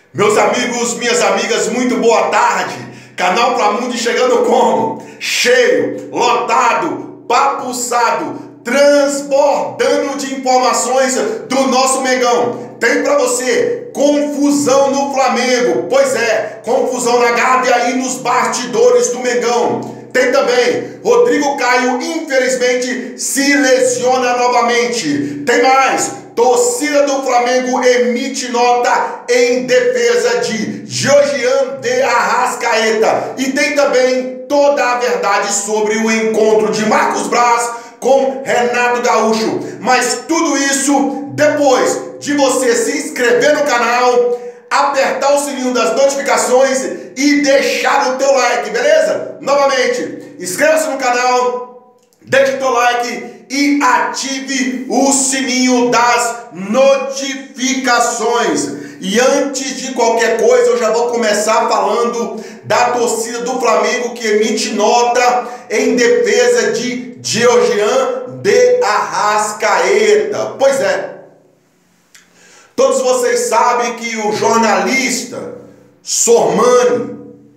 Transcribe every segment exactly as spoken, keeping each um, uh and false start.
Meus amigos, minhas amigas, muito boa tarde. Canal Flamundi chegando como? Cheio, lotado, papuçado, transbordando de informações do nosso Mengão. Tem pra você confusão no Flamengo. Pois é, confusão na Gávea e nos bastidores do Mengão. Tem também, Rodrigo Caio, infelizmente, se lesiona novamente. Tem mais, torcida do Flamengo emite nota em defesa de Georgian de Arrascaeta. E tem também toda a verdade sobre o encontro de Marcos Braz com Renato Gaúcho. Mas tudo isso depois de você se inscrever no canal, apertar o sininho das notificações e deixar o teu like, beleza? Novamente, inscreva-se no canal, deixe o teu like e ative o sininho das notificações. E antes de qualquer coisa, eu já vou começar falando da torcida do Flamengo que emite nota em defesa de Georgian de Arrascaeta. Pois é, todos vocês sabem que o jornalista Sormani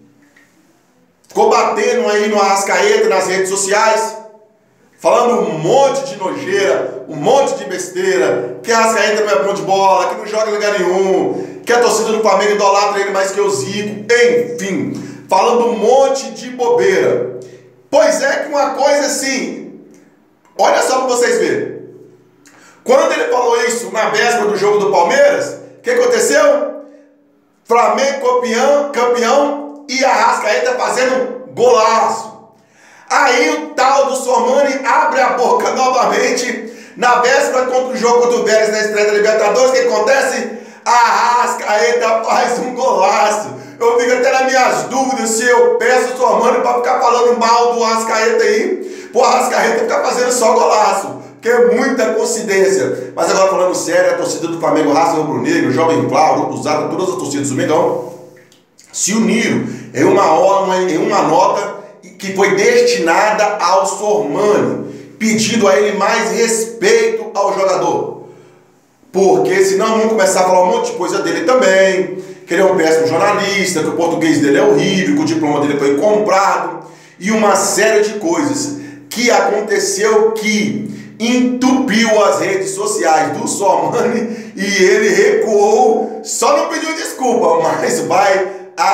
ficou batendo aí no Arrascaeta nas redes sociais, falando um monte de nojeira, um monte de besteira, que a Arrascaeta não é bom de bola, que não joga em lugar nenhum, que a torcida do Flamengo idolatra ele mais que o Zico, enfim, falando um monte de bobeira. Pois é que uma coisa assim, olha só para vocês verem. Quando ele falou isso na véspera do jogo do Palmeiras, o que aconteceu? Flamengo campeão, campeão e Arrascaeta fazendo golaço. Aí o tal do Sormani abre a boca novamente na véspera contra o jogo contra o Vélez na estreia da Libertadores. O que acontece? Arrascaeta faz um golaço. Eu fico até nas minhas dúvidas se eu peço o Sormani para ficar falando mal do Arrascaeta aí, pro Arrascaeta ficar fazendo só golaço, que é muita coincidência. Mas agora falando sério, a torcida do Flamengo, Raça Rubro-Negro, Jovem Flá, Grupo Usado, todas as torcidas do Mengão se uniram em uma, em uma nota que foi destinada ao Sormani, pedindo a ele mais respeito ao jogador. Porque senão vamos começar a falar um monte de coisa dele também, que ele é um péssimo jornalista, que o português dele é horrível, que o diploma dele foi comprado, e uma série de coisas que aconteceu que entupiu as redes sociais do Sormani e ele recuou, só não pediu desculpa, mas vai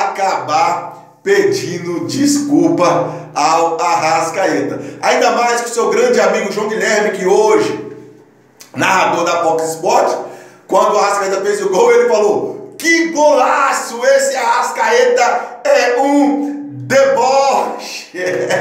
acabar pedindo desculpa ao Arrascaeta. Ainda mais que o seu grande amigo João Guilherme, que hoje, narrador da Fox Sports, quando o Arrascaeta fez o gol, ele falou: que golaço, esse Arrascaeta é um deboche.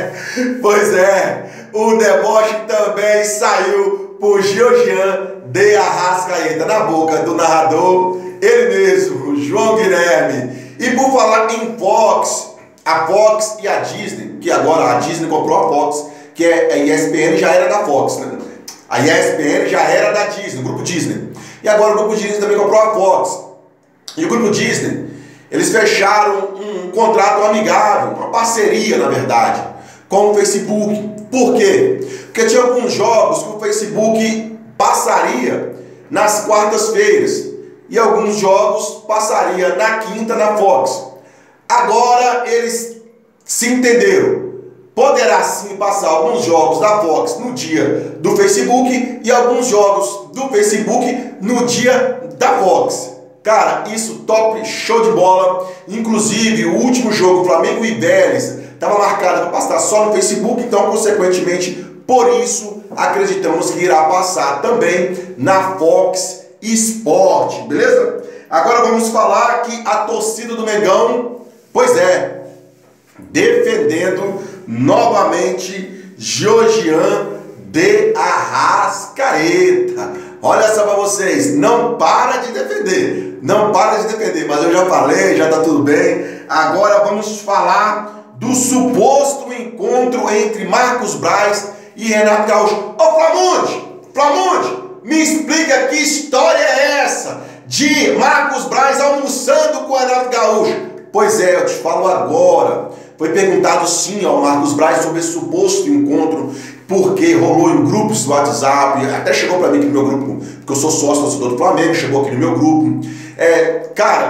Pois é, o deboche também saiu por Georgian de Arrascaeta, na boca do narrador, ele mesmo, João Guilherme. E por falar em Fox, a Fox e a Disney, que agora a Disney comprou a Fox, que é a E S P N já era da Fox, né? A E S P N já era da Disney, o grupo Disney. E agora o grupo Disney também comprou a Fox. E o grupo Disney, eles fecharam um contrato amigável, uma parceria, na verdade, com o Facebook. Por quê? Porque tinha alguns jogos que o Facebook passaria nas quartas-feiras e alguns jogos passaria na quinta na Fox. Agora eles se entenderam. Poderá sim passar alguns jogos da Fox no dia do Facebook e alguns jogos do Facebook no dia da Fox. Cara, isso top, show de bola. Inclusive, o último jogo, Flamengo e Vélez, estava marcado para passar só no Facebook, então, consequentemente, por isso, acreditamos que irá passar também na Fox Sport, beleza? Agora vamos falar que a torcida do Mengão, pois é, defendendo novamente Georgian de Arrascaeta. Olha só para vocês, não para de defender, não para de defender, mas eu já falei, já tá tudo bem. Agora vamos falar do suposto encontro entre Marcos Braz e Renato Gaúcho. Ô Flamundi, Flamundi, me explica que história é essa de Marcos Braz almoçando com o Renato Gaúcho? Pois é, eu te falo agora. Foi perguntado sim ao Marcos Braz sobre esse suposto encontro, porque rolou em grupos do WhatsApp, até chegou para mim aqui no meu grupo, porque eu sou sócio torcedor do Flamengo, chegou aqui no meu grupo. É, cara,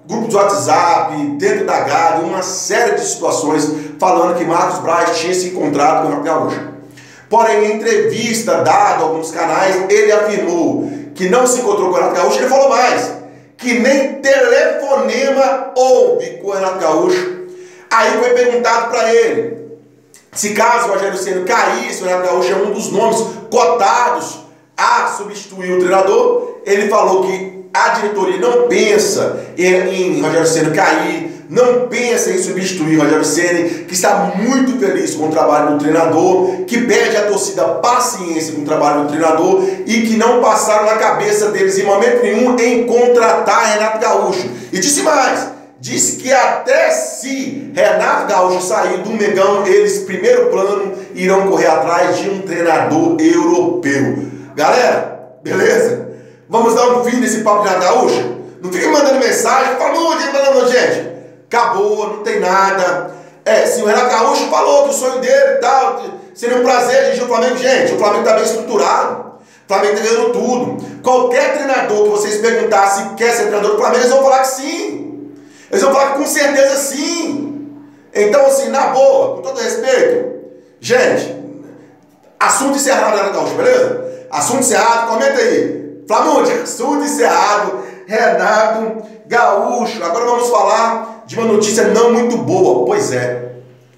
grupo de WhatsApp, dentro da Gávea, uma série de situações falando que Marcos Braz tinha se encontrado com o Renato Gaúcho. Porém, em entrevista dada a alguns canais, ele afirmou que não se encontrou com o Renato Gaúcho. Ele falou mais, que nem telefonema houve com o Renato Gaúcho. Aí foi perguntado para ele se caso o Rogério Ceni caísse, o Renato Gaúcho é um dos nomes cotados a substituir o treinador. Ele falou que a diretoria não pensa em, em Rogério Ceni cair, não pensa em substituir Rogério Ceni, que está muito feliz com o trabalho do treinador, que pede à torcida paciência com o trabalho do treinador e que não passaram na cabeça deles em momento nenhum em contratar Renato Gaúcho. E disse mais, disse que até se Renato Gaúcho sair do Mengão, eles, primeiro plano, irão correr atrás de um treinador europeu. Galera, beleza? Vamos dar um fim nesse papo de Renato Gaúcho? Não fiquem mandando mensagem, falou, falando, gente. Acabou, não tem nada. É, se o Renato Gaúcho falou que o sonho dele e tal, seria um prazer dirigir o Flamengo, gente, o Flamengo está bem estruturado. O Flamengo está ganhando tudo. Qualquer treinador que vocês perguntassem se quer ser treinador do Flamengo, eles vão falar que sim. Eles vão falar que com certeza sim. Então, assim, na boa, com todo respeito, gente, assunto encerrado, Renato Gaúcho, beleza? Assunto encerrado, comenta aí. Flamengo, assunto encerrado, Renato Gaúcho. Agora vamos falar de uma notícia não muito boa. Pois é,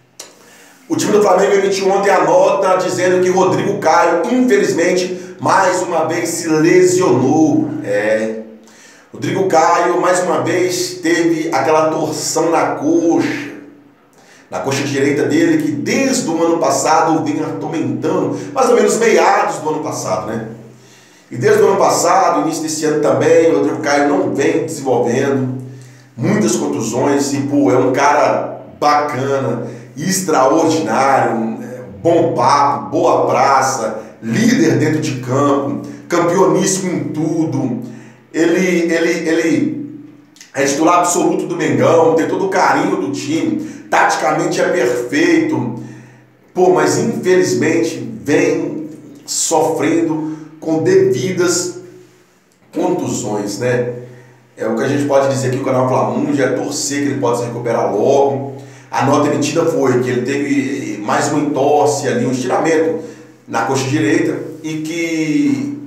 o time do Flamengo emitiu ontem a nota dizendo que Rodrigo Caio, infelizmente, mais uma vez se lesionou. É, Rodrigo Caio, mais uma vez, teve aquela torção na coxa, na coxa direita dele, que desde o ano passado vinha atormentando, mais ou menos meados do ano passado, né? E desde o ano passado, início desse ano também, o Rodrigo Caio não vem desenvolvendo, muitas contusões, e pô, é um cara bacana, extraordinário, bom papo, boa praça, líder dentro de campo, campeoníssimo em tudo. Ele, ele, ele é titular absoluto do Mengão, tem todo o carinho do time, taticamente é perfeito, pô, mas infelizmente vem sofrendo com devidas contusões, né? É o que a gente pode dizer aqui no canal Flamungo, é torcer que ele possa se recuperar logo. A nota emitida foi que ele teve mais uma entorse ali, um estiramento na coxa direita e que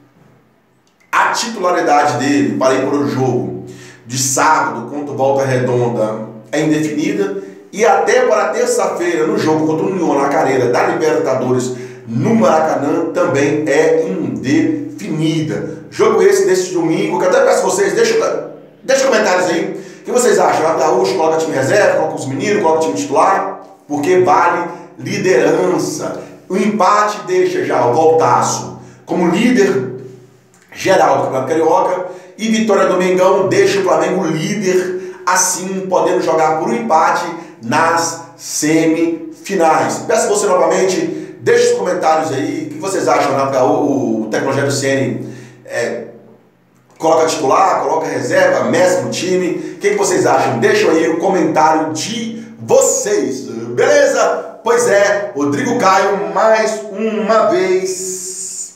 a titularidade dele para ir para o jogo de sábado contra o Volta Redonda é indefinida e até para terça-feira no jogo contra o União La Calera da Libertadores no Maracanã também é indefinida. Jogo esse desse domingo, que até peço a vocês, deixa, deixa comentários aí, o que vocês acham? Renato Gaúcho coloca time reserva, coloca os meninos, coloca o time titular, porque vale liderança. O empate deixa já o Voltaço como líder geral do Campeonato Carioca e vitória do Mengão deixa o Flamengo líder, assim podendo jogar por um empate nas semifinais. Peço a você novamente, deixe os comentários aí, o que vocês acham, Renato Gaúcho, o Tecnologia do Ceni é, coloca titular, coloca reserva, mescla o time, o que, que vocês acham? Deixem aí o comentário de vocês, beleza? Pois é, Rodrigo Caio mais uma vez,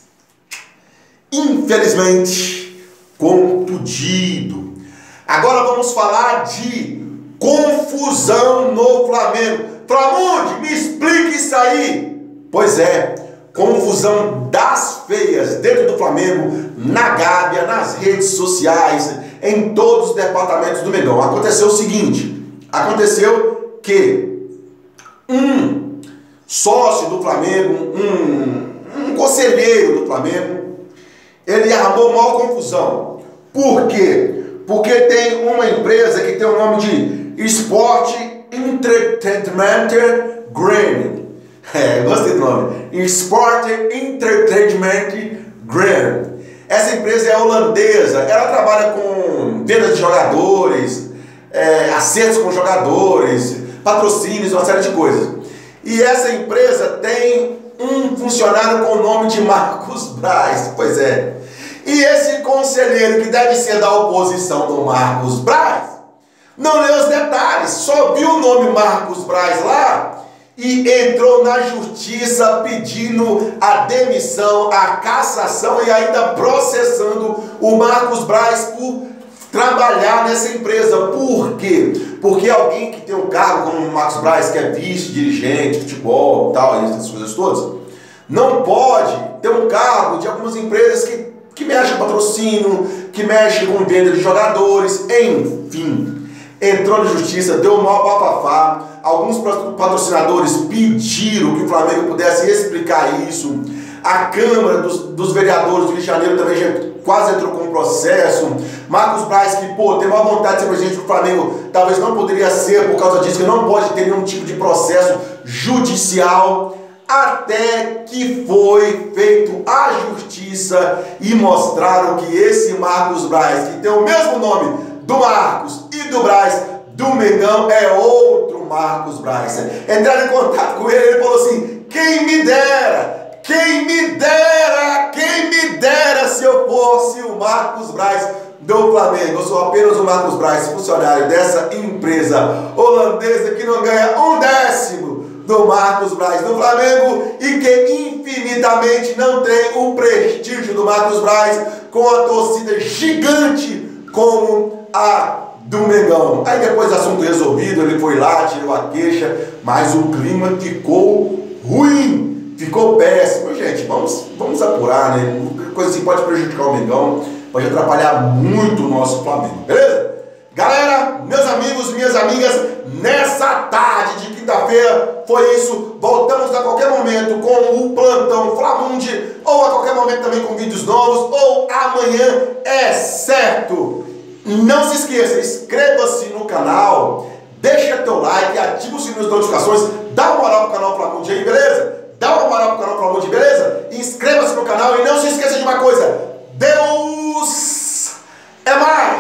infelizmente, contundido. Agora vamos falar de confusão no Flamengo. Flamengo, me explique isso aí. Pois é, confusão das feias dentro do Flamengo, na Gávea, nas redes sociais, em todos os departamentos do Mengão. Aconteceu o seguinte, aconteceu que um sócio do Flamengo, um, um conselheiro do Flamengo, ele armou maior confusão. Por quê? Porque tem uma empresa que tem o nome de Sport Entertainment Group. É, gostei do nome. Sport Entertainment Group. Essa empresa é holandesa. Ela trabalha com venda de jogadores, é, acertos com jogadores, patrocínios, uma série de coisas. E essa empresa tem um funcionário com o nome de Marcos Braz. Pois é. E esse conselheiro, que deve ser da oposição do Marcos Braz, não leu os detalhes, só viu o nome Marcos Braz lá e entrou na justiça pedindo a demissão, a cassação e ainda processando o Marcos Braz por trabalhar nessa empresa. Por quê? Porque alguém que tem um cargo como o Marcos Braz, que é vice-dirigente de futebol e tal, essas coisas todas, não pode ter um cargo de algumas empresas que, que mexem com patrocínio, que mexem com venda de jogadores, enfim. Entrou na justiça, deu o maior bafafá. Alguns patrocinadores pediram que o Flamengo pudesse explicar isso. A Câmara dos, dos Vereadores do Rio de Janeiro também já quase entrou com um processo. Marcos Braz, que pô, tem uma vontade de ser presidente do Flamengo, talvez não poderia ser por causa disso, que não pode ter nenhum tipo de processo judicial. Até que foi feito a justiça e mostraram que esse Marcos Braz, que tem o mesmo nome do Marcos e do Braz, do Mengão, é outro Marcos Braz. Entraram em contato com ele, ele falou assim: quem me dera, quem me dera, quem me dera se eu fosse o Marcos Braz do Flamengo. Eu sou apenas o Marcos Braz, funcionário dessa empresa holandesa que não ganha um décimo do Marcos Braz do Flamengo e que infinitamente não tem o prestígio do Marcos Braz com a torcida gigante como a do Mengão. Aí depois do assunto resolvido, ele foi lá, tirou a queixa, mas o clima ficou ruim, ficou péssimo. Gente, vamos, vamos apurar, né? Coisa assim pode prejudicar o Mengão, pode atrapalhar muito o nosso Flamengo, beleza? Galera, meus amigos, minhas amigas, nessa tarde de quinta-feira foi isso. Voltamos a qualquer momento com o Plantão Flamundi, ou a qualquer momento também com vídeos novos, ou amanhã, é certo. Não se esqueça, inscreva-se no canal, deixa teu like, ativa o sininho das notificações, dá uma moral pro canal Flamundi aí, beleza? Dá uma moral pro canal Flamundi, beleza? Inscreva-se no canal e não se esqueça de uma coisa: Deus é mais!